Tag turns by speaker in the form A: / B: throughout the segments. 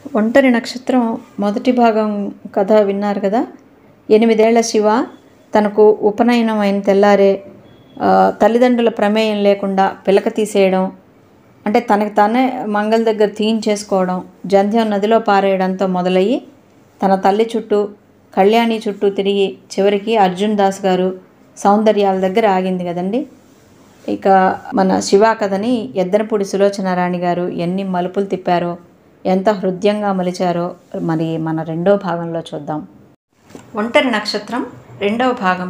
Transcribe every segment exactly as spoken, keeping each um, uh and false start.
A: ఒంటరి నక్షత్రం మొదటి భాగం కథ విన్నారు కదా. ఎనిమిదేళ్ల శివ తనకు ఉపనయనం అయిన తెల్లారే తల్లిదండ్రుల ప్రమేయం లేకుండా పిలక తీసేయడం, అంటే తనకు తానే మంగళ దగ్గర తీయించేసుకోవడం, జంధ్యం నదిలో పారేయడంతో మొదలయ్యి తన తల్లి చుట్టూ, కళ్యాణి చుట్టూ తిరిగి చివరికి అర్జున్ దాస్ గారు సౌందర్యాల దగ్గర ఆగింది కదండి. ఇక మన శివ కథని యద్దనపూడి సులోచనారాణి గారు ఎన్ని మలుపులు తిప్పారో, ఎంత హృదయంగా మలిచారో మరి మన రెండో భాగంలో చూద్దాం. ఒంటరి నక్షత్రం రెండవ భాగం.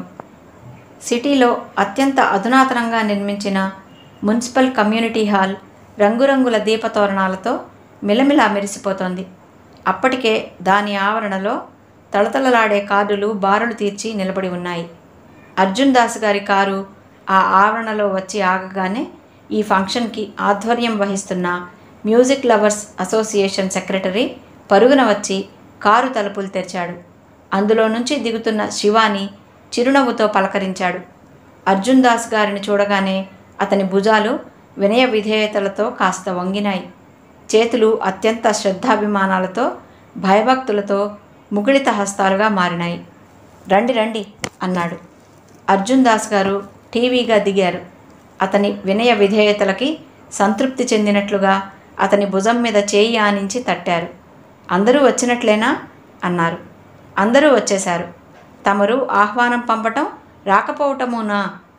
A: సిటీలో అత్యంత అధునాతనంగా నిర్మించిన మున్సిపల్ కమ్యూనిటీ హాల్ రంగురంగుల దీపతోరణాలతో మిలమిలా మెరిసిపోతోంది. అప్పటికే దాని ఆవరణలో తళతళలాడే కార్డులు బారులు తీర్చి నిలబడి ఉన్నాయి. అర్జున్ దాస్ గారి కారు ఆ ఆవరణలో వచ్చి ఆగగానే ఈ ఫంక్షన్కి ఆధ్వర్యం వహిస్తున్న మ్యూజిక్ లవర్స్ అసోసియేషన్ సెక్రటరీ పరుగున వచ్చి కారు తలుపులు తెరిచాడు. అందులో నుంచి దిగుతున్న శివాని చిరునవ్వుతో పలకరించాడు. అర్జున్ దాస్ గారిని చూడగానే అతని భుజాలు వినయ విధేయతలతో కాస్త వంగినాయి. చేతులు అత్యంత శ్రద్ధాభిమానాలతో, భయభక్తులతో ముకుళిత హస్తాలుగా మారినాయి. రండి రండి అన్నాడు. అర్జున్ దాస్ గారు టీవీగా దిగారు. అతని వినయ విధేయతలకి సంతృప్తి చెందినట్లుగా అతని భుజం మీద చేయి ఆనించి తట్టారు. అందరూ వచ్చినట్లేనా అన్నారు. అందరూ వచ్చేశారు. తమరు ఆహ్వానం పంపటం రాకపోవటమునా?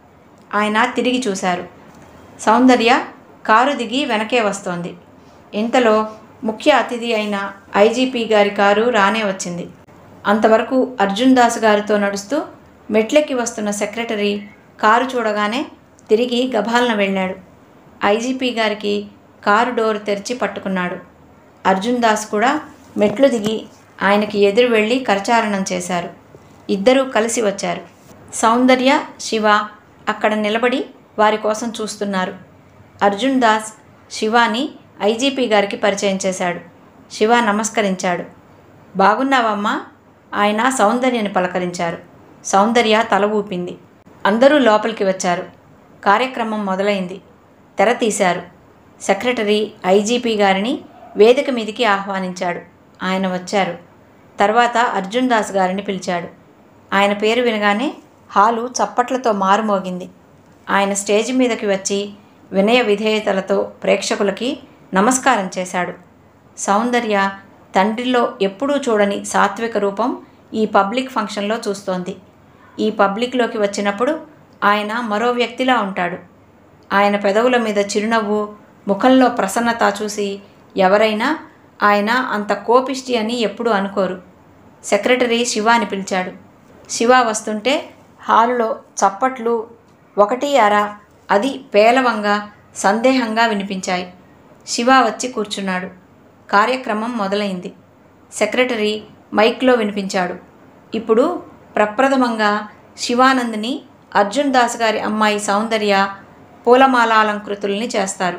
A: ఆయన తిరిగి చూశారు. సౌందర్య కారు దిగి వెనకే వస్తోంది. ఇంతలో ముఖ్య అతిథి అయిన ఐజీపీ గారి కారు రానే వచ్చింది. అంతవరకు అర్జున్ దాస్ గారితో నడుస్తూ మెట్లెక్కి వస్తున్న సెక్రటరీ కారు చూడగానే తిరిగి గభాలన వెళ్ళాడు. ఐజీపీ గారికి కారు డోర్ తెరిచి పట్టుకున్నాడు. అర్జున్ దాస్ కూడా మెట్లు దిగి ఆయనకి ఎదురు వెళ్ళి కరచాలనం చేశారు. ఇద్దరూ కలిసి వచ్చారు. సౌందర్య, శివ అక్కడ నిలబడి వారి కోసం చూస్తున్నారు. అర్జున్ దాస్ శివాని ఐజీపీ గారికి పరిచయం చేశాడు. శివ నమస్కరించాడు. బాగున్నావమ్మా? ఆయన సౌందర్యని పలకరించారు. సౌందర్య తల ఊపింది. అందరూ లోపలికి వచ్చారు. కార్యక్రమం మొదలైంది. తెర తీశారు. సెక్రటరీ ఐజీపీ గారిని వేదిక మీదికి ఆహ్వానించాడు. ఆయన వచ్చారు. తర్వాత అర్జున్ దాస్ గారిని పిలిచాడు. ఆయన పేరు వినగానే హాలు చప్పట్లతో మారుమోగింది. ఆయన స్టేజ్ మీదకి వచ్చి వినయ విధేయతలతో ప్రేక్షకులకి నమస్కారం చేశాడు. సౌందర్య తండ్రిలో ఎప్పుడూ చూడని సాత్విక రూపం ఈ పబ్లిక్ ఫంక్షన్లో చూస్తోంది. ఈ పబ్లిక్లోకి వచ్చినప్పుడు ఆయన మరో వ్యక్తిలా ఉంటాడు. ఆయన పెదవుల మీద చిరునవ్వు, ముఖంలో ప్రసన్నత చూసి ఎవరైనా ఆయన అంత కోపిష్టి అని ఎప్పుడూ అనుకోరు. సెక్రటరీ శివాని పిలిచాడు. శివ వస్తుంటే హాలులో చప్పట్లు ఒకటి అర అది పేలవంగా, సందేహంగా వినిపించాయి. శివ వచ్చి కూర్చున్నాడు. కార్యక్రమం మొదలైంది. సెక్రటరీ మైక్లో వినిపించాడు. ఇప్పుడు ప్రప్రథమంగా శివానంద్ని అర్జున్ దాస్ గారి అమ్మాయి సౌందర్య పూలమాలాలంకృతుల్ని చేస్తారు.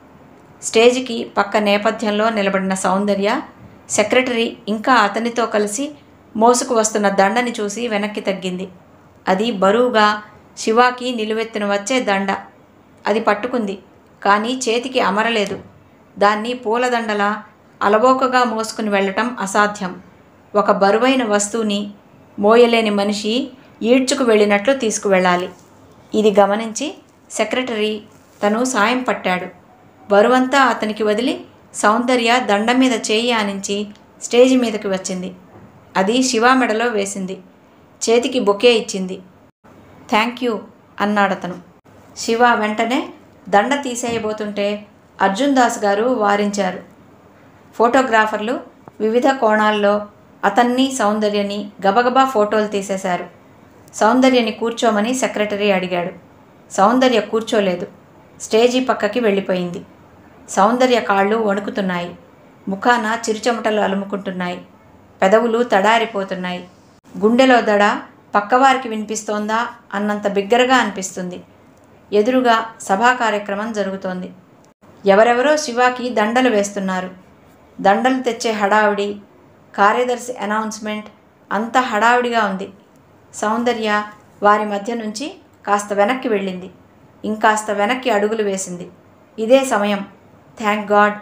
A: స్టేజికి పక్క నేపథ్యంలో నిలబడిన సౌందర్య సెక్రటరీ ఇంకా అతనితో కలిసి మోసుకు వస్తున్న దండని చూసి వెనక్కి తగ్గింది. అది బరువుగా శివాకి నిలువెత్తున వచ్చే దండ. అది పట్టుకుంది, కానీ చేతికి అమరలేదు. దాన్ని పూలదండలా అలవోకగా మోసుకుని వెళ్ళటం అసాధ్యం. ఒక బరువైన వస్తువుని మోయలేని మనిషి ఈడ్చుకు వెళ్ళినట్లు తీసుకువెళ్ళాలి. ఇది గమనించి సెక్రటరీ తను సాయం పట్టాడు. బరువంతా అతనికి వదిలి సౌందర్య దండ మీద చేయి ఆనించి స్టేజి మీదకి వచ్చింది. అది శివ మెడలో వేసింది. చేతికి బొకే ఇచ్చింది. థ్యాంక్ యూ అన్నాడతను. శివ వెంటనే దండ తీసేయబోతుంటే అర్జున్ దాస్ గారు వారించారు. ఫోటోగ్రాఫర్లు వివిధ కోణాల్లో అతన్ని, సౌందర్యని గబగబా ఫోటోలు తీసేశారు. సౌందర్యని కూర్చోమని సెక్రటరీ అడిగాడు. సౌందర్య కూర్చోలేదు. స్టేజీ పక్కకి వెళ్ళిపోయింది. సౌందర్య కాళ్ళు వణుకుతున్నాయి. ముఖాన చిరుచెమటలు అలుముకుంటున్నాయి. పెదవులు తడారిపోతున్నాయి. గుండెలో దడ పక్కవారికి వినిపిస్తోందా అన్నంత బిగ్గరగా అనిపిస్తుంది. ఎదురుగా సభా కార్యక్రమం జరుగుతోంది. ఎవరెవరో శివాకి దండలు వేస్తున్నారు. దండలు తెచ్చే హడావిడి, కార్యదర్శి అనౌన్స్మెంట్ అంతా హడావిడిగా ఉంది. సౌందర్య వారి మధ్య నుంచి కాస్త వెనక్కి వెళ్ళింది. ఇంకాస్త వెనక్కి అడుగులు వేసింది. ఇదే సమయం. థ్యాంక్ గాడ్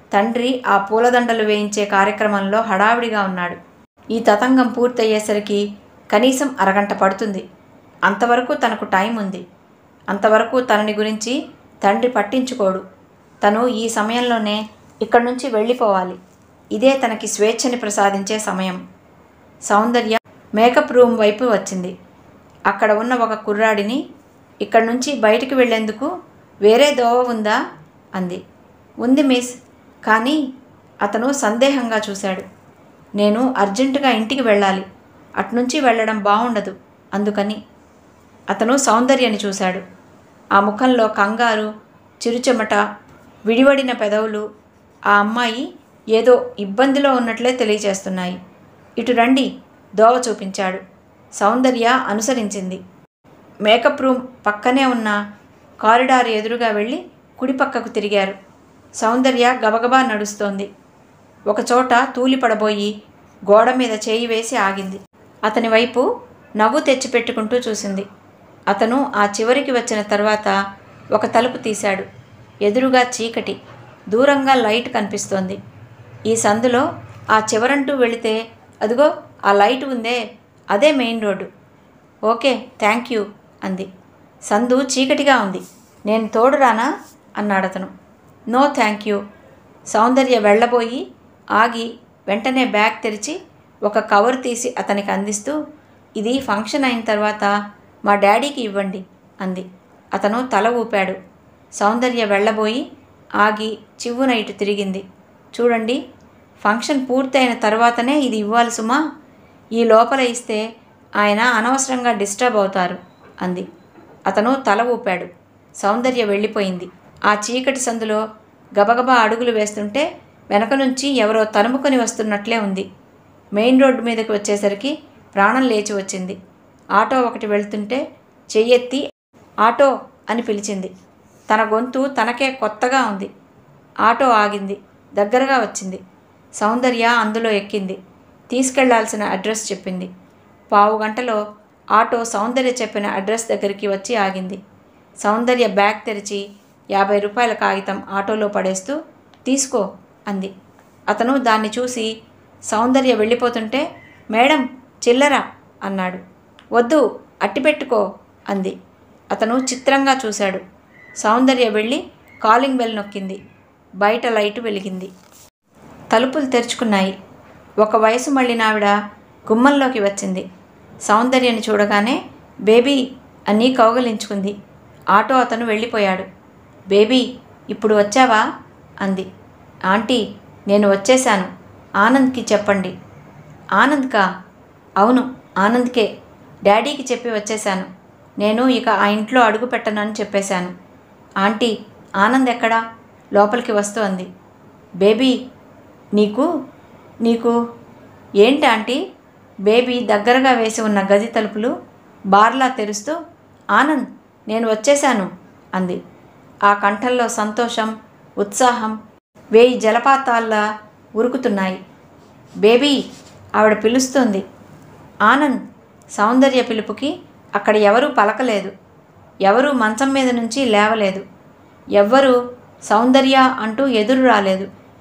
A: తండ్రి ఆ పూలదండలు వేయించే కార్యక్రమంలో హడావిడిగా ఉన్నాడు. ఈ తతంగం పూర్తయ్యేసరికి కనీసం అరగంట పడుతుంది. అంతవరకు తనకు టైం ఉంది. అంతవరకు తనని గురించి తండ్రి పట్టించుకోడు. తను ఈ సమయంలోనే ఇక్కడి నుంచి వెళ్ళిపోవాలి. ఇదే తనకి స్వేచ్ఛని ప్రసాదించే సమయం. సౌందర్య మేకప్ రూమ్ వైపు వచ్చింది. అక్కడ ఉన్న ఒక కుర్రాడిని, ఇక్కడి నుంచి బయటికి వెళ్లేందుకు వేరే దోవ ఉందా అంది. ఉంది మిస్, కానీ అతను సందేహంగా చూశాడు. నేను అర్జెంటుగా ఇంటికి వెళ్ళాలి, అట్నుంచి వెళ్ళడం బాగుండదు, అందుకని. అతను సౌందర్యని చూశాడు. ఆ ముఖంలో కంగారు, చిరుచెమట, విడివడిన పెదవులు ఆ అమ్మాయి ఏదో ఇబ్బందిలో ఉన్నట్లే తెలియచేస్తున్నాయి. ఇటు రండి, దోవ చూపించాడు. సౌందర్య అనుసరించింది. మేకప్ రూమ్ పక్కనే ఉన్న కారిడార్ ఎదురుగా వెళ్ళి కుడిపక్కకు తిరిగారు. సౌందర్య గబగబా నడుస్తోంది. ఒకచోట తూలిపడబోయి గోడ మీద చేయి వేసి ఆగింది. అతని వైపు నవ్వు తెచ్చిపెట్టుకుంటూ చూసింది. అతను ఆ చివరికి వచ్చిన తర్వాత ఒక తలుపు తీశాడు. ఎదురుగా చీకటి, దూరంగా లైట్ కనిపిస్తోంది. ఈ సందులో ఆ చివరంటూ వెళితే అదిగో ఆ లైట్ ఉందే, అదే main road. Okay, thank you అంది. సందు చీకటిగా ఉంది, నేను తోడురానా అన్నాడతను. No thank you. సౌందర్య వెళ్ళబోయి ఆగి వెంటనే బ్యాగ్ తెరిచి ఒక కవర్ తీసి అతనికి అందిస్తూ, ఇది ఫంక్షన్ అయిన తర్వాత మా డాడీకి ఇవ్వండి అంది. అతను తల ఊపాడు. సౌందర్య వెళ్ళబోయి ఆగి చివ్వున ఇటు తిరిగింది. చూడండి, ఫంక్షన్ పూర్తయిన తర్వాతనే ఇది ఇవ్వాలి సుమా, ఈ లోపల ఇస్తే ఆయన అనవసరంగా డిస్టర్బ్ అవుతారు అంది. అతను తల ఊపాడు. సౌందర్య వెళ్ళిపోయింది. ఆ చీకటి సందులో గబగబా అడుగులు వేస్తుంటే వెనక నుంచి ఎవరో తరుముకొని వస్తున్నట్లే ఉంది. మెయిన్ రోడ్డు మీదకి వచ్చేసరికి ప్రాణం లేచి వచ్చింది. ఆటో ఒకటి వెళ్తుంటే చెయ్యెత్తి ఆటో అని పిలిచింది. తన గొంతు తనకే కొత్తగా ఉంది. ఆటో ఆగింది, దగ్గరగా వచ్చింది. సౌందర్య అందులో ఎక్కింది. తీసుకెళ్లాల్సిన అడ్రస్ చెప్పింది. పావు గంటలో ఆటో సౌందర్య చెప్పిన అడ్రస్ దగ్గరికి వచ్చి ఆగింది. సౌందర్య బ్యాగ్ తెరిచి యాభై రూపాయల కాగితం ఆటోలో పడేస్తూ తీసుకో అంది. అతను దాన్ని చూసి సౌందర్య వెళ్ళిపోతుంటే మేడం చిల్లర అన్నాడు. వద్దు, అట్టిపెట్టుకో అంది. అతను చిత్రంగా చూశాడు. సౌందర్య వెళ్ళి కాలింగ్ బెల్ నొక్కింది. బయట లైటు వెలిగింది. తలుపులు తెరుచుకున్నాయి. ఒక వయసు మళ్ళినావిడ గుమ్మంలోకి వచ్చింది. సౌందర్యని చూడగానే బేబీ అని కౌగలించుకుంది. ఆటో అతను వెళ్ళిపోయాడు. బేబీ ఇప్పుడు వచ్చావా అంది. ఆంటీ నేను వచ్చేశాను, ఆనంద్కి చెప్పండి. ఆనంద్కా? అవును, ఆనంద్కే. డాడీకి చెప్పి వచ్చేశాను. నేను ఇక ఆ ఇంట్లో అడుగు పెట్టనని చెప్పేశాను. ఆంటీ ఆనంద్ ఎక్కడా? లోపలికి వస్తూ అంది. బేబీ నీకు నీకు ఏంటి ఆంటీ? బేబీ దగ్గరగా వేసి ఉన్న గది తలుపులు బార్లా తెరుస్తూ ఆనంద్ నేను వచ్చేశాను అంది. ఆ కంఠంలో సంతోషం, ఉత్సాహం వేయి జలపాతాల్లా ఉరుకుతున్నాయి. బేబీ ఆవిడ పిలుస్తోంది. ఆనంద్. సౌందర్య పిలుపుకి అక్కడ ఎవరూ పలకలేదు. ఎవరూ మంచం మీద నుంచి లేవలేదు. ఎవ్వరూ సౌందర్య అంటూ ఎదురు రాలేదు.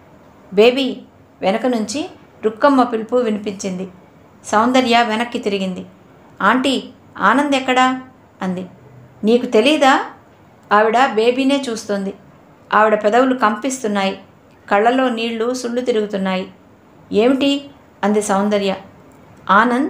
A: బేబీ వెనక నుంచి రుక్కమ్మ పిలుపు వినిపించింది. సౌందర్య వెనక్కి తిరిగింది. ఆంటీ ఆనంద్ ఎక్కడా అంది. నీకు తెలీదా? ఆవిడ బేబీనే చూస్తోంది. ఆవిడ పెదవులు కంపిస్తున్నాయి. కళ్ళలో నీళ్లు సుళ్ళు తిరుగుతున్నాయి. ఏమిటి అంది సౌందర్య. ఆనంద్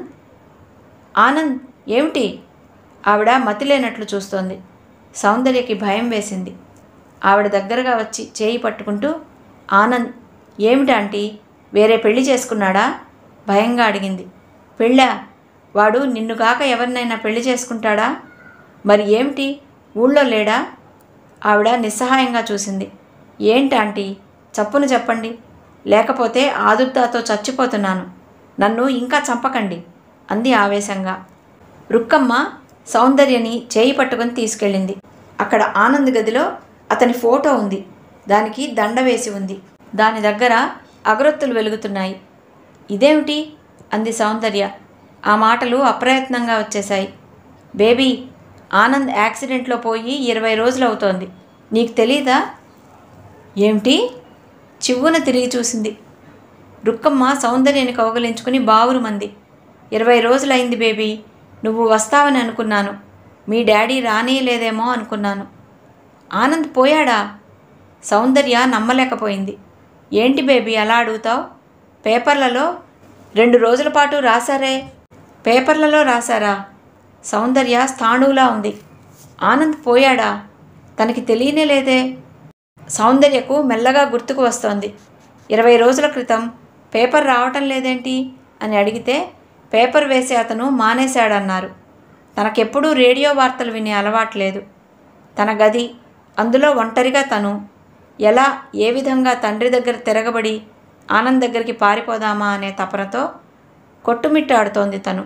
A: ఆనంద్ ఏమిటి? ఆవిడ మతిలేనట్లు చూస్తోంది. సౌందర్యకి భయం వేసింది. ఆవిడ దగ్గరగా వచ్చి చేయి పట్టుకుంటూ ఆనంద్ ఏమిటాంటీ, వేరే పెళ్లి చేసుకున్నాడా భయంగా అడిగింది. పెళ్ళా? వాడు నిన్ను కాక ఎవరినైనా పెళ్లి చేసుకుంటాడా? మరి ఏమిటి, ఊళ్ళో లేడా? ఆవిడ నిస్సహాయంగా చూసింది. ఏంటాంటీ, చప్పున చెప్పండి, లేకపోతే ఆదుర్దాతో చచ్చిపోతున్నాను. నన్ను ఇంకా చంపకండి అంది ఆవేశంగా. రుక్కమ్మ సౌందర్యని చేయి పట్టుకొని తీసుకెళ్ళింది. అక్కడ ఆనంద్ గదిలో అతని ఫోటో ఉంది. దానికి దండ వేసి ఉంది. దాని దగ్గర అగరొత్తులు వెలుగుతున్నాయి. ఇదేమిటి అంది సౌందర్య. ఆ మాటలు అప్రయత్నంగా వచ్చేశాయి. బేబీ ఆనంద్ యాక్సిడెంట్లో పోయి ఇరవై రోజులు అవుతోంది. నీకు తెలీదా? ఏమిటి? చివ్వున తిరిగి చూసింది. రుక్కమ్మ సౌందర్యని కౌగలించుకుని బావురుమంది. ఇరవై రోజులైంది బేబీ, నువ్వు వస్తావని అనుకున్నాను. మీ డాడీ రానే లేదేమో అనుకున్నాను. ఆనంద్ పోయాడా? సౌందర్య నమ్మలేకపోయింది. ఏంటి బేబీ అలా అడుగుతావు? పేపర్లలో రెండు రోజుల పాటు రాశారే. పేపర్లలో రాశారా? సౌందర్య స్థాణువులా ఉంది. ఆనంద్ పోయాడా? తనకి తెలియనే లేదే. సౌందర్యకు మెల్లగా గుర్తుకు వస్తోంది. ఇరవై రోజుల క్రితం పేపర్ రావటం లేదేంటి అని అడిగితే పేపర్ వేసే అతను మానేశాడన్నారు. తనకెప్పుడూ రేడియో వార్తలు వినే అలవాట్లేదు. తన గది, అందులో ఒంటరిగా తను, ఎలా ఏ విధంగా తండ్రి దగ్గర తిరగబడి ఆనంద్ దగ్గరికి పారిపోదామా అనే తపనతో కొట్టుమిట్టాడుతోంది తను.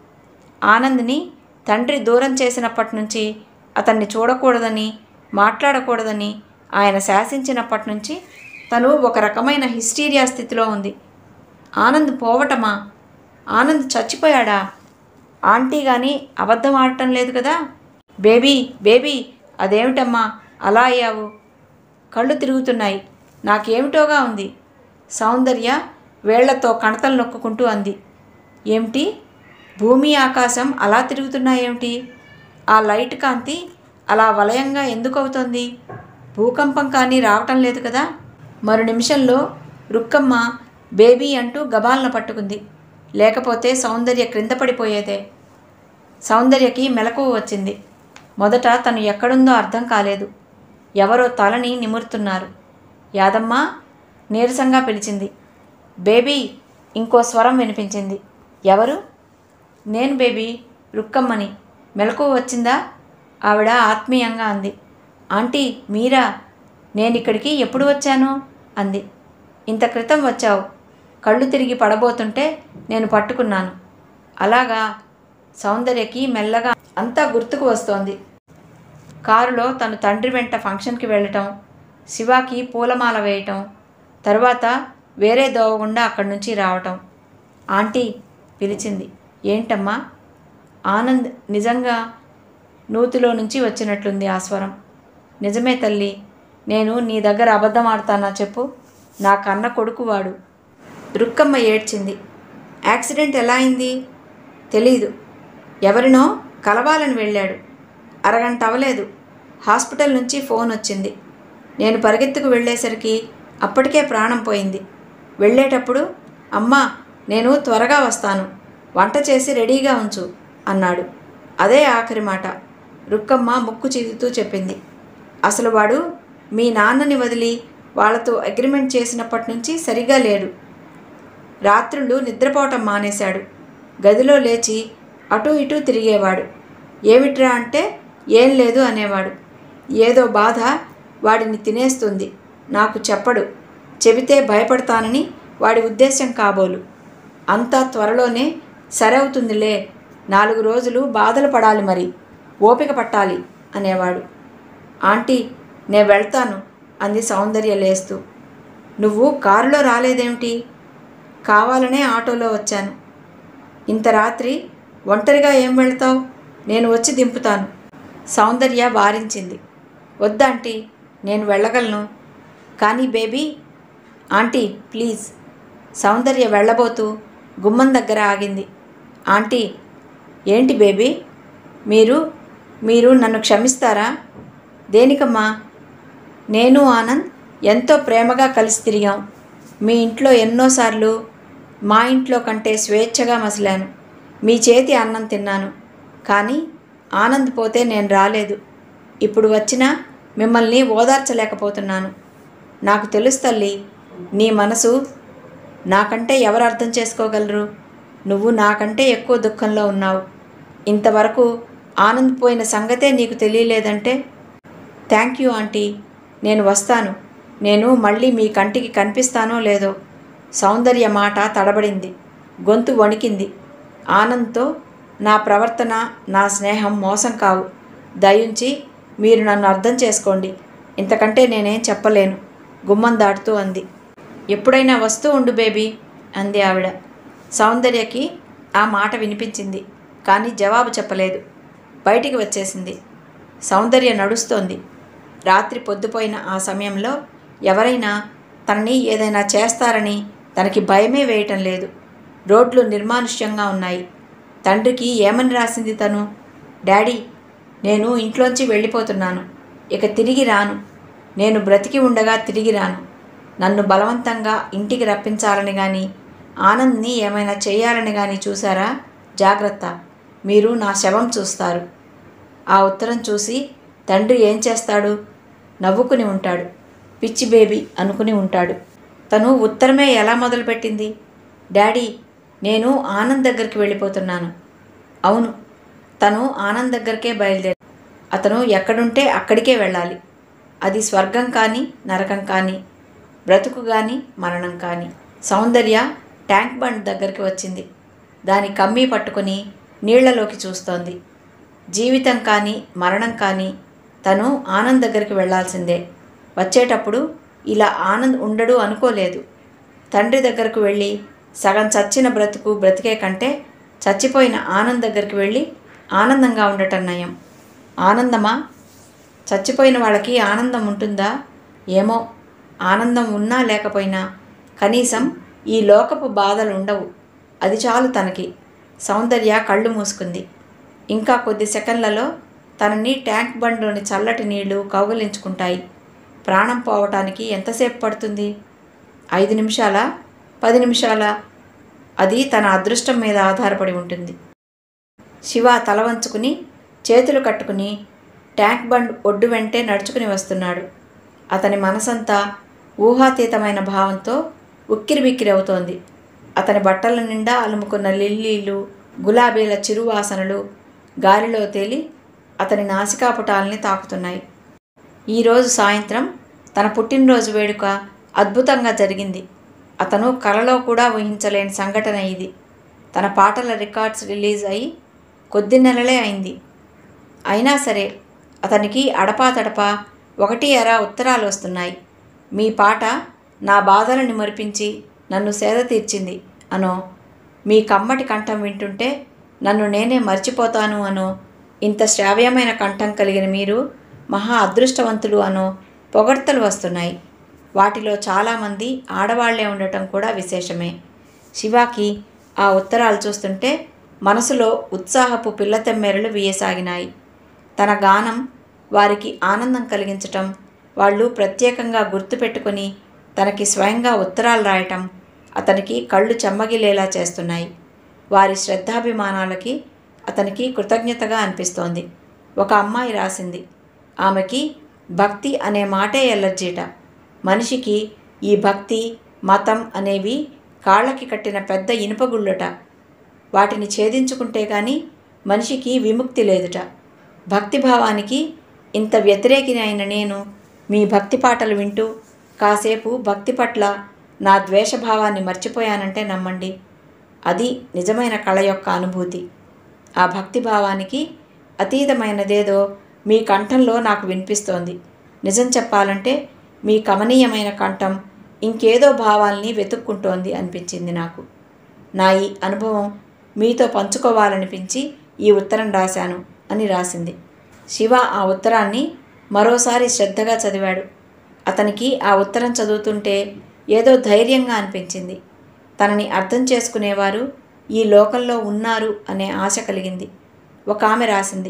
A: ఆనంద్ని తండ్రి దూరం చేసినప్పటి నుంచి, అతన్ని చూడకూడదని, మాట్లాడకూడదని ఆయన శాసించినప్పటి నుంచి తను ఒక రకమైన హిస్టీరియా స్థితిలో ఉంది. ఆనంద్ పోవటమా? ఆనంద్ చచ్చిపోయాడా? ఆంటీ కానీ అబద్ధం ఆడటం లేదు కదా? బేబీ బేబీ అదేమిటమ్మా అలా అయ్యావు? కళ్ళు తిరుగుతున్నాయి. నాకేమిటోగా ఉంది. సౌందర్య వేళ్లతో కణతలు నొక్కుంటూ అంది. ఏమిటి? భూమి ఆకాశం అలా తిరుగుతున్నాయేమిటి? ఆ లైట్ కాంతి అలా వలయంగా ఎందుకు అవుతోంది? భూకంపం కానీ రావటం లేదు కదా? మరు నిమిషంలో రుక్కమ్మ బేబీ అంటూ గబాలను పట్టుకుంది. లేకపోతే సౌందర్య క్రింద పడిపోయేదే. సౌందర్యకి మెలకువ వచ్చింది. మొదట తను ఎక్కడుందో అర్థం కాలేదు. ఎవరో తలని నిమురుతున్నారు. యాదమ్మ నీరసంగా పిలిచింది. బేబీ ఇంకో స్వరం వినిపించింది. ఎవరు? నేను బేబీ, రుక్కమ్మని. మెలకువ వచ్చిందా? ఆవిడ ఆత్మీయంగా అంది. ఆంటీ మీరా? నేనిక్కడికి ఎప్పుడు వచ్చాను అంది. ఇంత క్రితం వచ్చావు. కళ్ళు తిరిగి పడబోతుంటే నేను పట్టుకున్నాను. అలాగా? సౌందర్యకి మెల్లగా అంతా గుర్తుకు వస్తోంది. కారులో తను తండ్రి వెంట ఫంక్షన్కి వెళ్ళటం, శివాకి పూలమాల వేయటం, తరువాత వేరే దోవగుండా అక్కడి నుంచి రావటం. ఆంటీ పిలిచింది. ఏంటమ్మా? ఆనంద్ నిజంగా నూతిలో నుంచి వచ్చినట్లుంది ఆ స్వరం. నిజమే తల్లి, నేను నీ దగ్గర అబద్ధం ఆడతానా చెప్పు? నా కన్న కొడుకు వాడు. రుక్కమ్మ ఏడ్చింది. యాక్సిడెంట్ ఎలా అయింది? తెలీదు. ఎవరినో కలవాలని వెళ్ళాడు. అరగంట అవలేదు. హాస్పిటల్ నుంచి ఫోన్ వచ్చింది. నేను పరిగెత్తుకు వెళ్ళేసరికి అప్పటికే ప్రాణం పోయింది. వెళ్ళేటప్పుడు అమ్మా నేను త్వరగా వస్తాను, వంట చేసి రెడీగా ఉంచు అన్నాడు. అదే ఆఖరి మాట. రుక్కమ్మ ముక్కు చిదుతూ చెప్పింది. అసలు వాడు మీ నాన్నని వదిలి వాళ్లతో అగ్రిమెంట్ చేసినప్పటి నుంచి సరిగా లేడు. రాత్రుళ్ళు నిద్రపోవటం మానేశాడు. గదిలో లేచి అటూ ఇటూ తిరిగేవాడు. ఏమిట్రా అంటే ఏం లేదు అనేవాడు. ఏదో బాధ వాడిని తినేస్తుంది. నాకు చెప్పడు. చెబితే భయపడతానని వాడి ఉద్దేశం కాబోలు. అంతా త్వరలోనే సరవుతుందిలే, నాలుగు రోజులు బాధలు పడాలి, మరి ఓపిక పట్టాలి అనేవాడు. ఆంటీ నే వెళ్తాను అంది సౌందర్య లేస్తూ. నువ్వు కారులో రాలేదేమిటి? కావాలనే ఆటోలో వచ్చాను. ఇంత రాత్రి ఒంటరిగా ఏం వెళ్తావు? నేను వచ్చి దింపుతాను. సౌందర్య వారించింది. వద్దాంటీ, నేను వెళ్ళగలను. కానీ బేబీ. Aunty please. సౌందర్య వెళ్ళబోతూ గుమ్మం దగ్గర ఆగింది. ఆంటీ. ఏంటి బేబీ? మీరు మీరు నన్ను క్షమిస్తారా? దేనికమ్మా? నేను ఆనంద్ ఎంతో ప్రేమగా కలిసి తిరిగాం. మీ ఇంట్లో ఎన్నోసార్లు మా ఇంట్లో కంటే స్వేచ్ఛగా మసిలాను. మీ చేతి అన్నం తిన్నాను. కానీ ఆనంద్ పోతే నేను రాలేదు. ఇప్పుడు వచ్చినా మిమ్మల్ని ఓదార్చలేకపోతున్నాను. నాకు తెలుసు తల్లి, నీ మనసు నాకంటే ఎవరు అర్థం చేసుకోగలరు? నువ్వు నాకంటే ఎక్కువ దుఃఖంలో ఉన్నావు. ఇంతవరకు ఆనంద్ పోయిన సంగతే నీకు తెలియలేదంటే. Thank you aunty. నేను వస్తాను. నేను మళ్ళీ మీ కంటికి కనిపిస్తానో లేదో. సౌందర్య మాట తడబడింది. గొంతు వణికింది. ఆనంద్తో నా ప్రవర్తన, నా స్నేహం మోసం కావు. దయించి మీరు నన్ను అర్థం చేసుకోండి. ఇంతకంటే నేనేం చెప్పలేను గుమ్మం దాటుతూ అంది. ఎప్పుడైనా వస్తూ ఉండు బేబీ అంది ఆవిడ. సౌందర్యకి ఆ మాట వినిపించింది, కానీ జవాబు చెప్పలేదు. బయటికి వచ్చేసింది. సౌందర్య నడుస్తోంది. రాత్రి పొద్దుపోయిన ఆ సమయంలో ఎవరైనా తనని ఏదైనా చేస్తారని తనకి భయమే వేయటం లేదు. రోడ్లు నిర్మానుష్యంగా ఉన్నాయి. తండ్రికి ఏమని రాసింది తను? డాడీ, నేను ఇంట్లోంచి వెళ్ళిపోతున్నాను. ఇక తిరిగి రాను. నేను బ్రతికి ఉండగా తిరిగి రాను. నన్ను బలవంతంగా ఇంటికి రప్పించాలని కానీ ఆనంద్ని ఏమైనా చేయాలని కానీ చూసారా? జాగ్రత్త, మీరు నా శవం చూస్తారు. ఆ ఉత్తరం చూసి తండ్రి ఏం చేస్తాడు? నవ్వుకుని ఉంటాడు. పిచ్చి బేబీ అనుకుని ఉంటాడు. తను ఉత్తరమే ఎలా మొదలుపెట్టింది? డాడీ, నేను ఆనంద్ దగ్గరికి వెళ్ళిపోతున్నాను. అవును, తను ఆనంద్ దగ్గరికే బయలుదేరి అతను ఎక్కడుంటే అక్కడికే వెళ్ళాలి. అది స్వర్గం కానీ నరకం కానీ, బ్రతుకు కానీ మరణం కానీ. సౌందర్య ట్యాంక్ బండ్ దగ్గరికి వచ్చింది. దాని కమ్మీ పట్టుకుని నీళ్లలోకి చూస్తోంది. జీవితం కానీ మరణం కానీ తను ఆనంద్ దగ్గరికి వెళ్లాల్సిందే. వచ్చేటప్పుడు ఇలా ఆనంద్ ఉండడు అనుకోలేదు. తండ్రి దగ్గరకు వెళ్ళి సగం చచ్చిన బ్రతుకు బ్రతికే కంటే చచ్చిపోయిన ఆనంద్ దగ్గరికి వెళ్ళి ఆనందంగా ఉండటం నయం. ఆనందమా? చచ్చిపోయిన వాళ్ళకి ఆనందం ఉంటుందా? ఏమో, ఆనందం ఉన్నా లేకపోయినా కనీసం ఈ లోకపు బాధలు ఉండవు. అది చాలు తనకి. సౌందర్య కళ్ళు మూసుకుంది. ఇంకా కొద్ది సెకండ్లలో తనని ట్యాంక్ బండ్లోని చల్లటి నీళ్లు కౌగిలించుకుంటాయి. ప్రాణం పోవటానికి ఎంతసేపు పడుతుంది? ఐదు నిమిషాలా? పది నిమిషాలా? అది తన అదృష్టం మీద ఆధారపడి ఉంటుంది. శివ తల వంచుకుని చేతులు కట్టుకుని ట్యాంక్ బండ్ ఒడ్డు వెంటే నడుచుకుని వస్తున్నాడు. అతని మనసంతా ఊహాతీతమైన భావంతో ఉక్కిరిబిక్కిరి అవుతోంది. అతని బట్టల నిండా అలుముకున్న లిల్లీలు, గులాబీల చిరువాసనలు గాలిలో తేలి అతని నాసికాపుటాల్ని తాకుతున్నాయి. ఈరోజు సాయంత్రం తన పుట్టినరోజు వేడుక అద్భుతంగా జరిగింది. అతను కలలో కూడా ఊహించలేని సంఘటన ఇది. తన పాటల రికార్డ్స్ రిలీజ్ అయి కొద్ది నెలలే అయింది. అయినా సరే అతనికి అడపాతడపా ఒకటి అరా ఉత్తరాలు వస్తున్నాయి. మీ పాట నా బాధలను మరిపించి నన్ను సేద తీర్చింది అనో, మీ కమ్మటి కంఠం వింటుంటే నన్ను నేనే మర్చిపోతాను అనో, ఇంత శ్రావ్యమైన కంఠం కలిగిన మీరు మహా అదృష్టవంతులు అనో పొగడ్తలు వస్తున్నాయి. వాటిలో చాలామంది ఆడవాళ్లే ఉండటం కూడా విశేషమే. శివాకి ఆ ఉత్తరాలు చూస్తుంటే మనసులో ఉత్సాహపు పిల్లతెమ్మెరలు వీయసాగినాయి. తన గానం వారికి ఆనందం కలిగించటం, వాళ్ళు ప్రత్యేకంగా గుర్తుపెట్టుకొని తనకి స్వయంగా ఉత్తరాలు రాయటం అతనికి కళ్ళు చెమ్మగిలేలా చేస్తున్నాయి. వారి శ్రద్ధాభిమానాలకి అతనికి కృతజ్ఞతగా అనిపిస్తోంది. ఒక అమ్మాయి రాసింది. ఆమెకి భక్తి అనే మాటే ఎలర్జీట. మనిషికి ఈ భక్తి మతం అనేవి కాళ్ళకి కట్టిన పెద్ద ఇనుపగుళ్ళట. వాటిని ఛేదించుకుంటే కానీ మనిషికి విముక్తి లేదుట. భక్తిభావానికి ఇంత వ్యతిరేకిని అయిన నేను మీ భక్తి పాటలు వింటూ కాసేపు భక్తి పట్ల నా ద్వేషభావాన్ని మర్చిపోయానంటే నమ్మండి. అది నిజమైన కళ యొక్క అనుభూతి. ఆ భక్తిభావానికి అతీతమైనదేదో మీ కంఠంలో నాకు వినిపిస్తోంది. నిజం చెప్పాలంటే మీ కమనీయమైన కంఠం ఇంకేదో భావాల్ని వెతుక్కుంటోంది అనిపించింది నాకు. నా ఈ అనుభవం మీతో పంచుకోవాలనిపించి ఈ ఉత్తరం రాశాను అని రాసింది. శివ ఆ ఉత్తరాన్ని మరోసారి శ్రద్ధగా చదివాడు. అతనికి ఆ ఉత్తరం చదువుతుంటే ఏదో ధైర్యంగా అనిపించింది. తనని అర్థం చేసుకునేవారు ఈ లోకంలో ఉన్నారు అనే ఆశ కలిగింది. ఒక ఆమె రాసింది.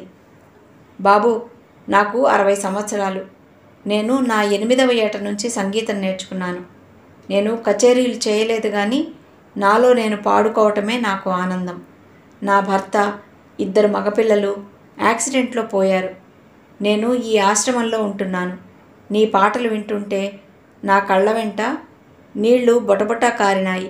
A: బాబు, నాకు అరవై సంవత్సరాలు. నేను నా ఎనిమిదవ ఏట నుంచి సంగీతం నేర్చుకున్నాను. నేను కచేరీలు చేయలేదు కానీ నాలో నేను పాడుకోవటమే నాకు ఆనందం. నా భర్త, ఇద్దరు మగపిల్లలు యాక్సిడెంట్లో పోయారు. నేను ఈ ఆశ్రమంలో ఉంటున్నాను. నీ పాటలు వింటుంటే నా కళ్ళ వెంట నీళ్లు బొటబొటా కారినాయి.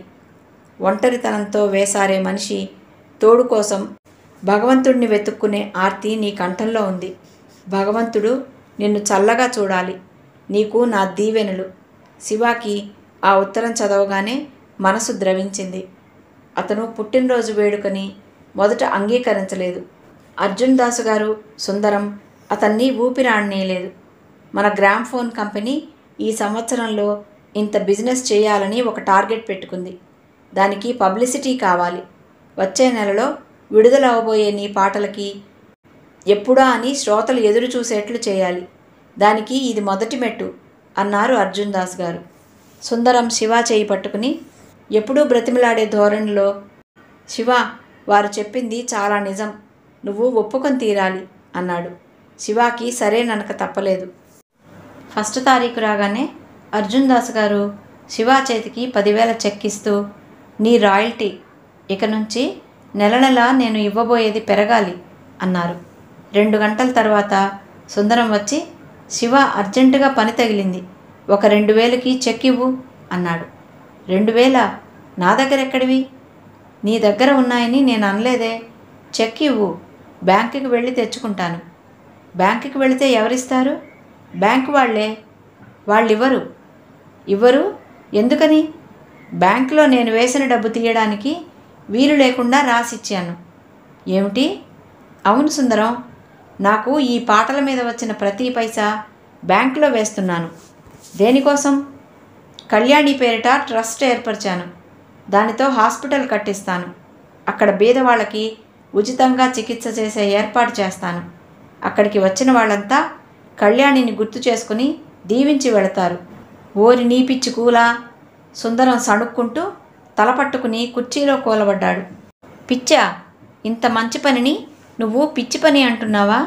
A: ఒంటరితనంతో వేసారే మనిషి తోడు కోసం భగవంతుడిని వెతుక్కునే ఆర్తి నీ కంఠంలో ఉంది. భగవంతుడు నిన్ను చల్లగా చూడాలి. నీకు నా దీవెనలు. శివాకి ఆ ఉత్తరం చదవగానే మనసు ద్రవించింది. అతను పుట్టినరోజు వేడుకని మొదట అంగీకరించలేదు. అర్జున్ దాసు గారు, సుందరం అతన్ని ఊపిరాడనీయలేదు. మన గ్రామ్ఫోన్ కంపెనీ ఈ సంవత్సరంలో ఇంత బిజినెస్ చేయాలని ఒక టార్గెట్ పెట్టుకుంది. దానికి పబ్లిసిటీ కావాలి. వచ్చే నెలలో విడుదల అవబోయే నీ పాటలకి ఎప్పుడా అని శ్రోతలు ఎదురు చూసేట్లు చేయాలి. దానికి ఇది మొదటి మెట్టు అన్నారు అర్జున్ దాస్ గారు. సుందరం శివ చేయి పట్టుకుని ఎప్పుడూ బ్రతిమిలాడే ధోరణిలో, శివ, వారు చెప్పింది చాలా నిజం, నువ్వు ఒప్పుకొని తీరాలి అన్నాడు. శివాకి సరేననక తప్పలేదు. ఫస్ట్ తారీఖు రాగానే అర్జున్ దాస్ గారు శివ చేతికి పదివేల చెక్ ఇస్తూ, నీ రాయల్టీ ఇక నుంచి నెల నెల నేను ఇవ్వబోయేది పెరగాలి అన్నారు. రెండు గంటల తర్వాత సుందరం వచ్చి, శివ అర్జెంటుగా పని తగిలింది, ఒక రెండు వేలకి చెక్ ఇవ్వు అన్నాడు. రెండు వేల నా దగ్గర ఎక్కడివి? నీ దగ్గర ఉన్నాయని నేను అనలేదే. చెక్ ఇవ్వు, బ్యాంకుకి వెళ్ళి తెచ్చుకుంటాను. బ్యాంకుకి వెళితే ఎవరిస్తారు? బ్యాంకు వాళ్ళే. వాళ్ళు ఇవ్వరు. ఇవ్వరు ఎందుకని? బ్యాంకులో నేను వేసిన డబ్బు తీయడానికి వీలు లేకుండా రాసిచ్చాను. ఏమిటి? అవును సుందరం, నాకు ఈ పాటల మీద వచ్చిన ప్రతి పైసా బ్యాంకులో వేస్తున్నాను. దేనికోసం? కళ్యాణి పేరిట ట్రస్ట్ ఏర్పరిచాను. దానితో హాస్పిటల్ కట్టిస్తాను. అక్కడ బీదవాళ్ళకి ఉచితంగా చికిత్స చేసే ఏర్పాటు చేస్తాను. అక్కడికి వచ్చిన వాళ్ళంతా కళ్యాణిని గుర్తు చేసుకుని దీవించి వెళతారు. ఓరి నీ పిచ్చి కూలా! సుందరం సణుక్కుంటూ తలపట్టుకుని కుర్చీలో కూలబడ్డాడు. పిచ్చా? ఇంత మంచి పనిని నువ్వు పిచ్చి పని అంటున్నావా?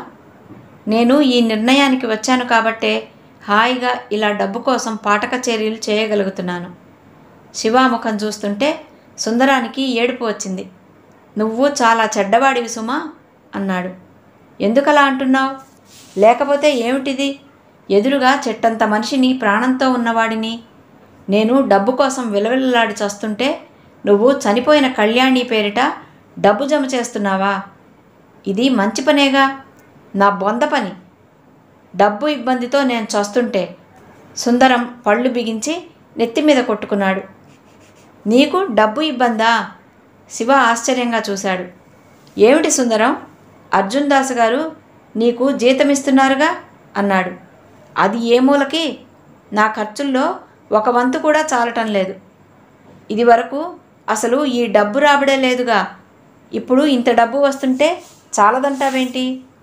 A: నేను ఈ నిర్ణయానికి వచ్చాను కాబట్టే హాయిగా ఇలా డబ్బు కోసం పాట కచేరీలు చేయగలుగుతున్నాను. శివాముఖం చూస్తుంటే సుందరానికి ఏడుపు వచ్చింది. నువ్వు చాలా చెడ్డవాడివి సుమా అన్నాడు. ఎందుకలా అంటున్నావు? లేకపోతే ఏమిటిది? ఎదురుగా చెట్టంత మనిషిని, ప్రాణంతో ఉన్నవాడిని నేను డబ్బు కోసం విలవిల్లాడి చస్తుంటే నువ్వు చనిపోయిన కళ్యాణి పేరిట డబ్బు జమ చేస్తున్నావా? ఇది మంచి పనేగా. నా బొంద పని. డబ్బు ఇబ్బందితో నేను చస్తుంటే. సుందరం పళ్ళు బిగించి నెత్తి మీద కొట్టుకున్నాడు. నీకు డబ్బు ఇబ్బందా? శివ ఆశ్చర్యంగా చూశాడు. ఏమిటి సుందరం, అర్జున్ దాస్ గారు నీకు జీతమిస్తున్నారుగా అన్నాడు. అది ఏ మూలకి? నా ఖర్చుల్లో ఒక వంతు కూడా చాలటం లేదు. ఇది వరకు అసలు ఈ డబ్బు రాబడే లేదుగా. ఇప్పుడు ఇంత డబ్బు వస్తుంటే చాలదంటావేంటి?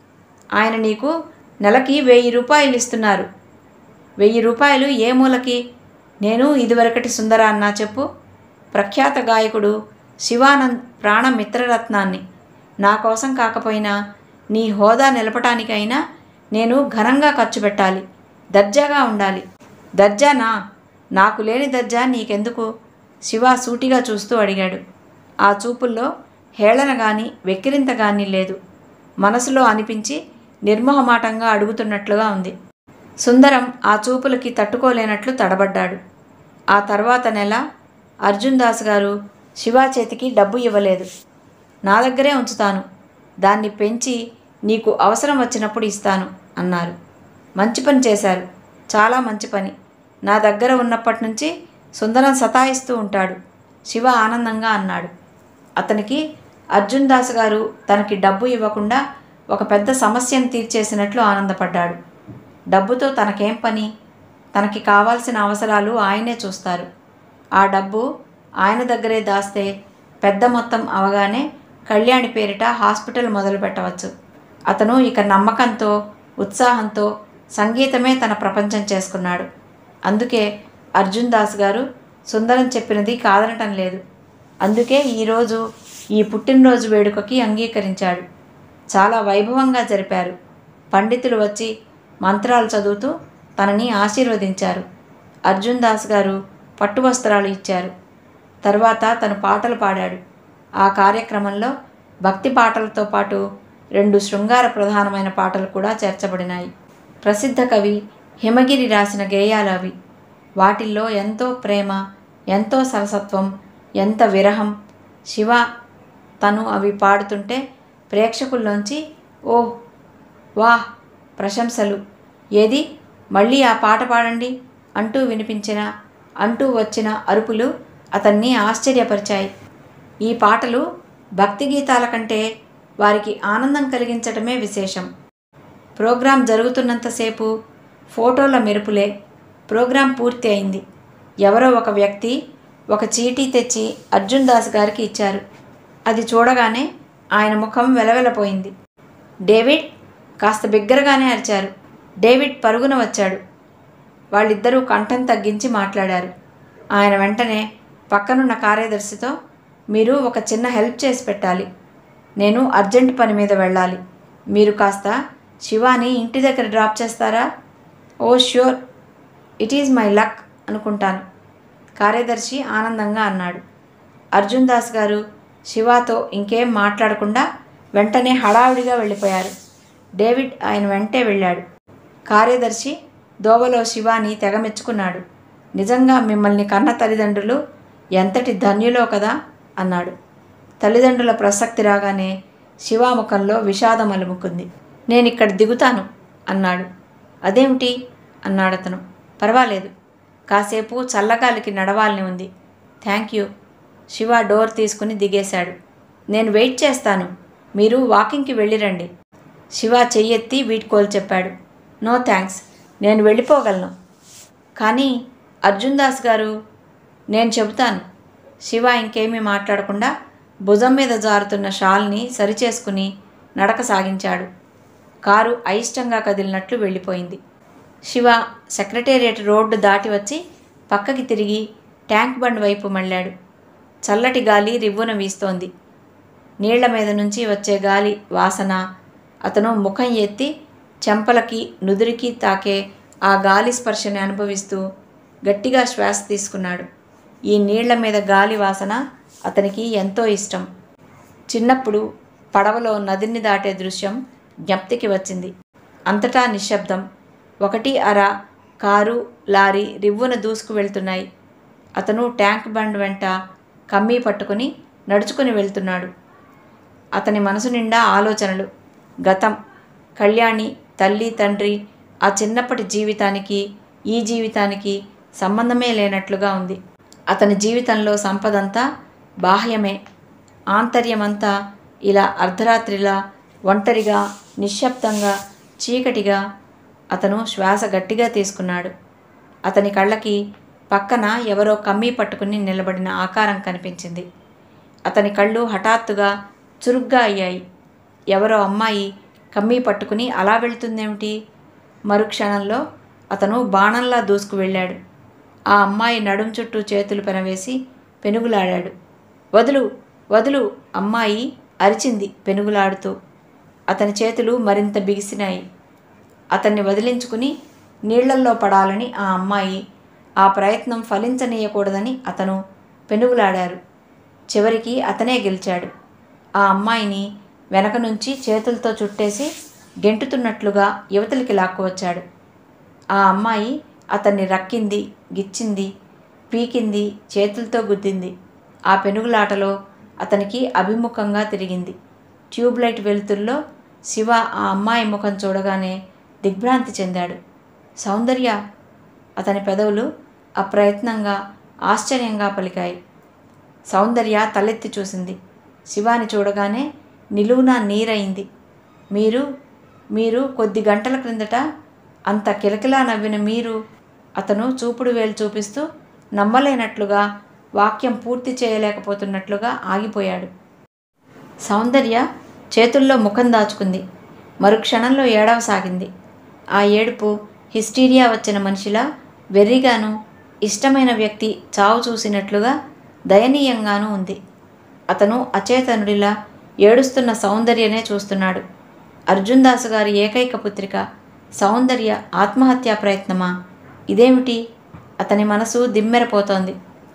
A: ఆయన నీకు నెలకి వెయ్యి రూపాయలు ఇస్తున్నారు. వెయ్యి రూపాయలు ఏ మూలకి? నేను ఇదివరకటి సుందరాన్నా చెప్పు. ప్రఖ్యాత గాయకుడు శివానంద్ ప్రాణ మిత్రరత్నాన్ని. నా కోసం కాకపోయినా నీ హోదా నిలపటానికైనా నేను ఘనంగా ఖర్చు పెట్టాలి. దర్జాగా ఉండాలి. దర్జానా? నాకు లేని దర్జా నీకెందుకు? శివ సూటిగా చూస్తూ అడిగాడు. ఆ చూపుల్లో హేళన గాని వెక్కిరింత గాని లేదు. మనసులో అనిపించి నిర్మోహమాటంగా అడుగుతున్నట్లుగా ఉంది. సుందరం ఆ చూపులకి తట్టుకోలేనట్లు తడబడ్డాడు. ఆ తర్వాత నెల అర్జున్ దాస్ గారు శివ చేతికి డబ్బు ఇవ్వలేదు. నా దగ్గరే ఉంచుతాను, దాన్ని పెంచి నీకు అవసరం వచ్చినప్పుడు ఇస్తాను అన్నారు. మంచి పని చేశారు, చాలా మంచి పని. నా దగ్గర ఉన్నప్పటి నుంచి సుందరం సతాయిస్తూ ఉంటాడు, శివ ఆనందంగా అన్నాడు. అతనికి అర్జున్ దాస్ గారు తనకి డబ్బు ఇవ్వకుండా ఒక పెద్ద సమస్యను తీర్చేసినట్లు ఆనందపడ్డాడు. డబ్బుతో తనకేం పని? తనకి కావాల్సిన అవసరాలు ఆయనే చూస్తారు. ఆ డబ్బు ఆయన దగ్గరే దాస్తే పెద్ద మొత్తం అవగానే కళ్యాణి పేరిట హాస్పిటల్ మొదలు పెట్టవచ్చు. అతను ఇక నమ్మకంతో, ఉత్సాహంతో సంగీతమే తన ప్రపంచం చేసుకున్నాడు. అందుకే అర్జున్ దాస్ గారు సుందరం చెప్పినది కాదనటం లేదు. అందుకే ఈరోజు ఈ పుట్టినరోజు వేడుకకి అంగీకరించాడు. చాలా వైభవంగా జరిపారు. పండితులు వచ్చి మంత్రాలు చదువుతూ తనని ఆశీర్వదించారు. అర్జున్ దాస్ గారు పట్టు వస్త్రాలు ఇచ్చారు. తర్వాత తను పాటలు పాడాడు. ఆ కార్యక్రమంలో భక్తి పాటలతో పాటు రెండు శృంగార ప్రధానమైన పాటలు కూడా చేర్చబడినాయి. ప్రసిద్ధ కవి హిమగిరి రాసిన గేయాలు అవి. వాటిల్లో ఎంతో ప్రేమ, ఎంతో సరసత్వం, ఎంత విరహం. శివ తను అవి పాడుతుంటే ప్రేక్షకుల్లోంచి ఓహ్, వాహ్ ప్రశంసలు. ఏది, మళ్ళీ ఆ పాట పాడండి అంటూ వినిపించిన, అంటూ వచ్చిన అరుపులు అతన్ని ఆశ్చర్యపరిచాయి. ఈ పాటలు భక్తి గీతాల కంటే వారికి ఆనందం కలిగించటమే విశేషం. ప్రోగ్రాం జరుగుతున్నంతసేపు ఫోటోల మెరుపులే. ప్రోగ్రాం పూర్తి అయింది. ఎవరో ఒక వ్యక్తి ఒక చీటీ తెచ్చి అర్జున్ దాస్ గారికి ఇచ్చారు. అది చూడగానే ఆయన ముఖం వెలవెలపోయింది. డేవిడ్, కాస్త బిగ్గరగానే అరిచారు. డేవిడ్ పరుగున వచ్చాడు. వాళ్ళిద్దరూ కంఠం తగ్గించి మాట్లాడారు. ఆయన వెంటనే పక్కనున్న కార్యదర్శితో, మీరు ఒక చిన్న హెల్ప్ చేసి పెట్టాలి. నేను అర్జెంట్ పని మీద వెళ్ళాలి. మీరు కాస్త శివాని ఇంటి దగ్గర డ్రాప్ చేస్తారా? Oh sure, it is my luck అనుకుంటాను, కార్యదర్శి ఆనందంగా అన్నాడు. అర్జున్ దాస్ గారు శివాతో ఇంకేం మాట్లాడకుండా వెంటనే హడావుడిగా వెళ్ళిపోయారు. డేవిడ్ ఆయన వెంటే వెళ్ళాడు. కార్యదర్శి దోవలో శివాని తెగమెచ్చుకున్నాడు. నిజంగా మిమ్మల్ని కన్న తల్లిదండ్రులు ఎంతటి ధన్యులో కదా అన్నాడు. తల్లిదండ్రుల ప్రసక్తి రాగానే శివాముఖంలో విషాదం అలుముకుంది. నేనిక్కడ దిగుతాను అన్నాడు. అదేమిటి అన్నాడతను. పర్వాలేదు, కాసేపు చల్లగాలికి నడవాలని ఉంది. Thank you. శివ డోర్ తీసుకుని దిగేశాడు. నేను వెయిట్ చేస్తాను, మీరు వాకింగ్కి వెళ్ళిరండి. శివ చెయ్యెత్తి వీడ్కోలు చెప్పాడు. నో థ్యాంక్స్, నేను వెళ్ళిపోగలను. కానీ అర్జున్ దాస్ గారు, నేను చెబుతాను. శివ ఇంకేమీ మాట్లాడకుండా భుజం మీద జారుతున్న షాల్ని సరిచేసుకుని నడక సాగించాడు. కారు అయిష్టంగా కదిలినట్లు వెళ్ళిపోయింది. శివ సెక్రటేరియట్ రోడ్డు దాటి వచ్చి పక్కకి తిరిగి ట్యాంక్ బండ్ వైపు మళ్ళాడు. చల్లటి గాలి రివ్వున వీస్తోంది. నీళ్ల మీద నుంచి వచ్చే గాలి వాసన, అతను ముఖం ఎత్తి చెంపలకి నుదురికి తాకే ఆ గాలి స్పర్శని అనుభవిస్తూ గట్టిగా శ్వాస తీసుకున్నాడు. ఈ నీళ్ల మీద గాలి వాసన అతనికి ఎంతో ఇష్టం. చిన్నప్పుడు పడవలో నదిని దాటే దృశ్యం జ్ఞప్తికి వచ్చింది. అంతటా నిశ్శబ్దం. ఒకటి అర కారు, లారీ రివ్వున దూసుకు వెళ్తున్నాయి. అతను ట్యాంక్ బండ్ వెంట కమ్మీ పట్టుకుని నడుచుకుని వెళ్తున్నాడు. అతని మనసు నిండా ఆలోచనలు. గతం, కళ్యాణి, తల్లి, తండ్రి, ఆ చిన్నప్పటి జీవితానికి ఈ జీవితానికి సంబంధమే లేనట్లుగా ఉంది. అతని జీవితంలో సంపదంతా బాహ్యమే. ఆంతర్యమంతా ఇలా అర్ధరాత్రిలా ఒంటరిగా, నిశ్శబ్దంగా, చీకటిగా. అతను శ్వాస గట్టిగా తీసుకున్నాడు. అతని కళ్ళకి పక్కన ఎవరో కమ్మీ పట్టుకుని నిలబడిన ఆకారం కనిపించింది. అతని కళ్ళు హఠాత్తుగా చురుగ్గా అయ్యాయి. ఎవరో అమ్మాయి కమ్మీ పట్టుకుని అలా వెళ్తుందేమిటి? మరుక్షణంలో అతను బాణంలా దూసుకు వెళ్ళాడు. ఆ అమ్మాయి నడుం చుట్టూ చేతులు పెనవేసి పెనుగులాడాడు. వదులు, వదులు! అమ్మాయి అరిచింది పెనుగులాడుతూ. అతని చేతులు మరింత బిగిసినాయి. అతన్ని వదిలించుకుని నీళ్లల్లో పడాలని ఆ అమ్మాయి, ఆ ప్రయత్నం ఫలించనీయకూడదని అతను పెనుగులాడారు. చివరికి అతనే గెలిచాడు. ఆ అమ్మాయిని వెనక నుంచి చేతులతో చుట్టేసి గెంటుతున్నట్లుగా యువతలికి లాక్కువచ్చాడు. ఆ అమ్మాయి అతన్ని రక్కింది, గిచ్చింది, పీకింది, చేతులతో గుద్దింది. ఆ పెనుగులాటలో అతనికి అభిముఖంగా తిరిగింది. ట్యూబ్లైట్ వెలుతుల్లో శివ ఆ అమ్మాయి ముఖం చూడగానే దిగ్భ్రాంతి చెందాడు. సౌందర్య! అతని పెదవులు అప్రయత్నంగా, ఆశ్చర్యంగా పలికాయి. సౌందర్య తలెత్తి చూసింది. శివాని చూడగానే నిలువునా నీరైంది. మీరు మీరు కొద్ది గంటల క్రిందట అంత కిలకిలా నవ్విన మీరు? అతను చూపుడు వేలు చూపిస్తూ నమ్మలేనట్లుగా, వాక్యం పూర్తి చేయలేకపోతున్నట్లుగా ఆగిపోయాడు. సౌందర్య చేతుల్లో ముఖం దాచుకుంది. మరుక్షణంలో ఏడవసాగింది. ఆ ఏడుపు హిస్టీరియా వచ్చిన మనిషిలా వెర్రిగాను, ఇష్టమైన వ్యక్తి చావు చూసినట్లుగా దయనీయంగానూ ఉంది. అతను అచేతనుడిలా ఏడుస్తున్న సౌందర్యనే చూస్తున్నాడు. అర్జున్ దాసు గారి ఏకైక పుత్రిక సౌందర్య ఆత్మహత్యా ప్రయత్నమా? ఇదేమిటి? అతని మనసు దిమ్మెరపోతోంది.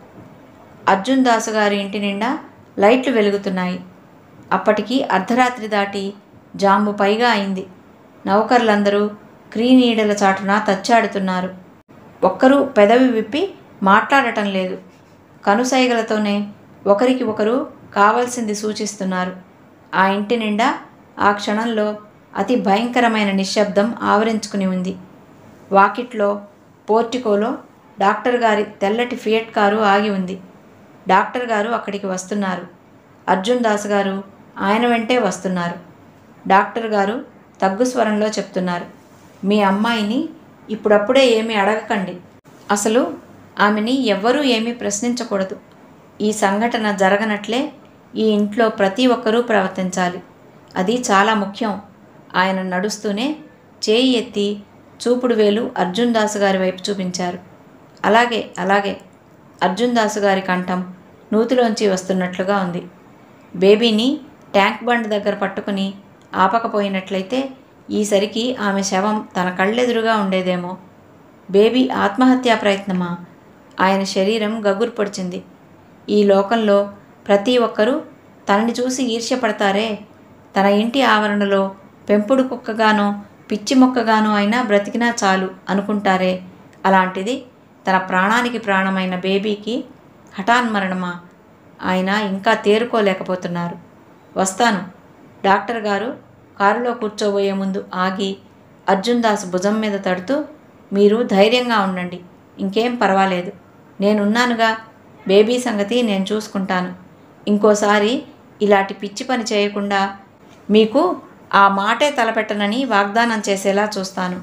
A: అర్జున్ దాసు గారి ఇంటి నిండా లైట్లు వెలుగుతున్నాయి. అప్పటికి అర్ధరాత్రి దాటి జాంబు పైగా అయింది. నౌకర్లందరూ క్రీనీడల చాటున తచ్చాడుతున్నారు. ఒక్కరూ పెదవి విప్పి మాట్లాడటం లేదు. కనుసైగలతోనే ఒకరికి ఒకరు కావలసింది సూచిస్తున్నారు. ఆ ఇంటి నిండా ఆ క్షణంలో అతి భయంకరమైన నిశ్శబ్దం ఆవరించుకుని ఉంది. వాకిట్లో, పోర్టికోలో డాక్టర్ గారి తెల్లటి ఫియట్ కారు ఆగి ఉంది. డాక్టర్ గారు అక్కడికి వస్తున్నారు. అర్జున్ దాస్ గారు ఆయన వెంటే వస్తున్నారు. డాక్టర్ గారు తగ్గు స్వరంలో చెప్తున్నారు, మీ అమ్మాయిని ఇప్పుడప్పుడే ఏమీ అడగకండి. అసలు ఆమెని ఎవ్వరూ ఏమీ ప్రశ్నించకూడదు. ఈ సంఘటన జరగనట్లే ఈ ఇంట్లో ప్రతి ఒక్కరూ ప్రవర్తించాలి. అది చాలా ముఖ్యం. ఆయన నడుస్తూనే చేయి ఎత్తి చూపుడు వేలు అర్జున్ దాసు గారి వైపు చూపించారు. అలాగే అలాగే అర్జున్ దాసు గారి కంఠం నూతిలోంచి వస్తున్నట్లుగా ఉంది. బేబీని ట్యాంక్ బండ్ దగ్గర పట్టుకుని ఆపకపోయినట్లయితే ఈసరికి ఆమె శవం తన కళ్ళెదురుగా ఉండేదేమో. బేబీ ఆత్మహత్యా ప్రయత్నమా? ఆయన శరీరం గగురు పొడిచింది. ఈ లోకంలో ప్రతి ఒక్కరూ తనని చూసి ఈర్ష్యపడతారే. తన ఇంటి ఆవరణలో పెంపుడు కుక్కగానో పిచ్చి మొక్కగానో అయినా బ్రతికినా చాలు అనుకుంటారే. అలాంటిది తన ప్రాణానికి ప్రాణమైన బేబీకి హఠాన్మరణమా? ఆయన ఇంకా తేరుకోలేకపోతున్నారు. వస్తాను. డాక్టర్ గారు కారులో కూర్చోబోయే ముందు ఆగి అర్జున్ దాస్ భుజం మీద తడుతూ, మీరు ధైర్యంగా ఉండండి, ఇంకేం పర్వాలేదు, నేనున్నానుగా, బేబీ సంగతి నేను చూసుకుంటాను. ఇంకోసారి ఇలాంటి పిచ్చి పని చేయకుండా మీకు ఆ మాటే తలపెట్టనని వాగ్దానం చేసేలా చూస్తాను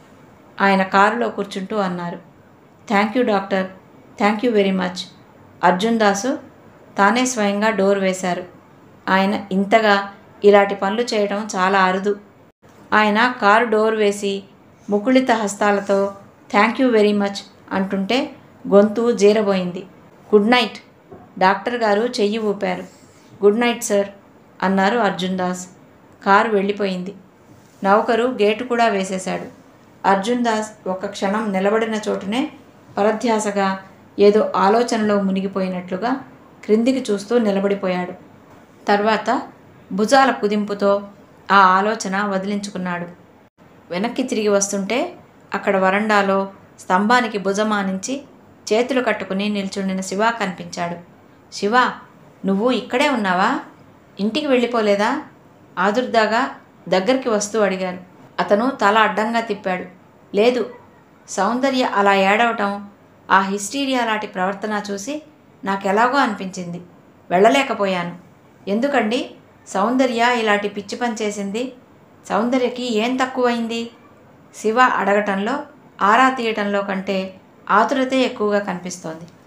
A: ఆయన కారులో కూర్చుంటూ అన్నారు. Thank you doctor, thank you very much. Arjun Dasu తానే స్వయంగా డోర్ వేశారు. ఆయన ఇంతగా ఇలాంటి పనులు చేయడం చాలా అరుదు. ఆయన కారు డోర్ వేసి ముకుళిత హస్తాలతో థ్యాంక్ యూ వెరీ మచ్ అంటుంటే గొంతు జీరబోయింది. Good night. డాక్టర్ గారు చెయ్యి ఊపారు. గుడ్ నైట్ సార్ అన్నారు అర్జున్ దాస్. కారు వెళ్ళిపోయింది. నౌకరు గేటు కూడా వేసేశాడు. అర్జున్ దాస్ ఒక్క క్షణం నిలబడిన చోటునే పరధ్యాసగా ఏదో ఆలోచనలో మునిగిపోయినట్లుగా క్రిందికి చూస్తూ నిలబడిపోయాడు. తర్వాత భుజాల కుదింపుతో ఆ ఆలోచన వదిలించుకున్నాడు. వెనక్కి తిరిగి వస్తుంటే అక్కడ వరండాలో స్తంభానికి భుజమానించి చేతులు కట్టుకుని నిల్చుండిన శివ కనిపించాడు. శివ, నువ్వు ఇక్కడే ఉన్నావా? ఇంటికి వెళ్ళిపోలేదా? ఆదుర్దాగా దగ్గరికి వస్తూ అడిగారు. అతను తల అడ్డంగా తిప్పాడు. లేదు. సౌందర్య అలా ఏడవటం, ఆ హిస్టీరియా లాంటి ప్రవర్తన చూసి నాకెలాగో అనిపించింది. వెళ్ళలేకపోయాను. ఎందుకండి సౌందర్య ఇలాంటి పిచ్చి పని చేసింది? సౌందర్యకి ఏం తక్కువైంది? శివ అడగటంలో ఆరా తీయటంలో కంటే ఆతురతే ఎక్కువగా కనిపిస్తోంది.